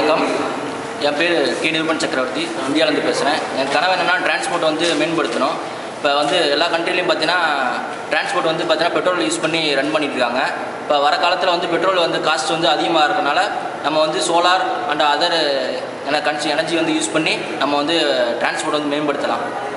வணக்கம். என் பேர் கே நிருபன் சக்கரவர்த்தி, இந்தியாவிலேருந்து பேசுகிறேன். என் கனவு என்னென்னா டிரான்ஸ்போர்ட் வந்து மேம்படுத்தணும். இப்போ வந்து எல்லா கண்ட்ரிலையும் பார்த்தீங்கன்னா டிரான்ஸ்போர்ட் வந்து பார்த்தீங்கன்னா பெட்ரோல் யூஸ் பண்ணி ரன் பண்ணிட்டு இருக்காங்க. இப்போ வர காலத்தில் வந்து பெட்ரோல் வந்து காஸ்ட் வந்து அதிகமாக இருக்கனால நம்ம வந்து சோலார் அண்ட் அதர் எனர்ஜி வந்து யூஸ் பண்ணி நம்ம வந்து டிரான்ஸ்போர்ட் வந்து மேம்படுத்தலாம்.